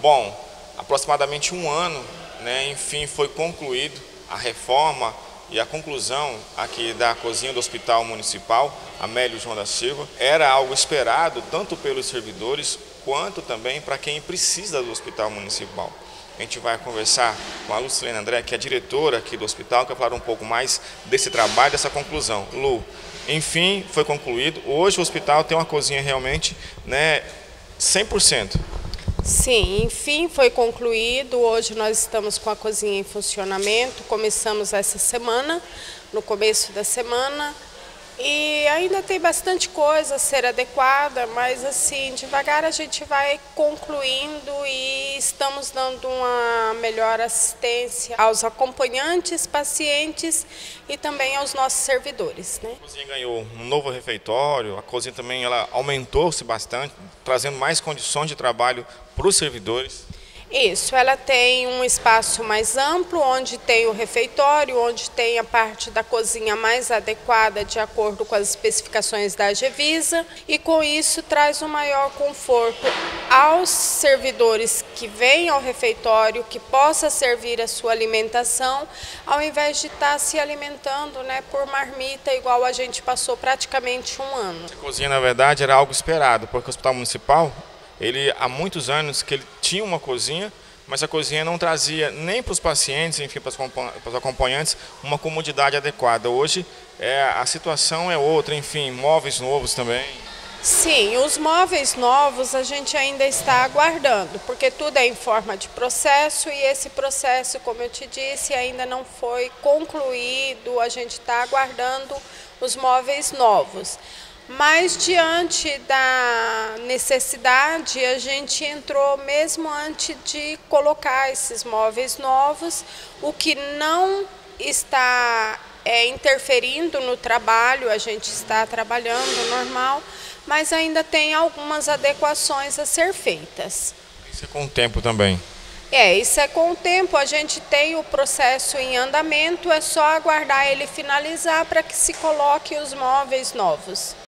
Bom, aproximadamente um ano, enfim, foi concluído a reforma e a conclusão aqui da cozinha do Hospital Municipal Amélio João da Silva. Era algo esperado tanto pelos servidores quanto também para quem precisa do Hospital Municipal. A gente vai conversar com a Lucilene André, que é a diretora aqui do hospital, que vai falar um pouco mais desse trabalho, dessa conclusão. Lu, enfim, foi concluído. Hoje o hospital tem uma cozinha realmente 100%. Sim, enfim, foi concluído. Hoje nós estamos com a cozinha em funcionamento. Começamos essa semana, no começo da semana. E ainda tem bastante coisa a ser adequada, mas assim, devagar a gente vai concluindo e estamos dando uma melhor assistência aos acompanhantes, pacientes e também aos nossos servidores, né? A cozinha ganhou um novo refeitório, a cozinha também ela aumentou-se bastante, trazendo mais condições de trabalho para os servidores. Isso, ela tem um espaço mais amplo, onde tem o refeitório, onde tem a parte da cozinha mais adequada de acordo com as especificações da Agevisa, e com isso traz um maior conforto aos servidores que vêm ao refeitório, que possa servir a sua alimentação, ao invés de estar se alimentando por marmita, igual a gente passou praticamente um ano. A cozinha, na verdade, era algo esperado, porque o Hospital Municipal, há muitos anos que ele tinha uma cozinha, mas a cozinha não trazia nem para os pacientes, enfim, para os acompanhantes, uma comodidade adequada. Hoje a situação é outra, enfim, móveis novos também. Sim, os móveis novos a gente ainda está aguardando, porque tudo é em forma de processo e esse processo, como eu te disse, ainda não foi concluído, a gente está aguardando os móveis novos. Mas diante da necessidade, a gente entrou mesmo antes de colocar esses móveis novos, o que não está interferindo no trabalho, a gente está trabalhando normal, mas ainda tem algumas adequações a ser feitas. Isso é com o tempo também? Isso é com o tempo, a gente tem o processo em andamento, é só aguardar ele finalizar para que se coloque os móveis novos.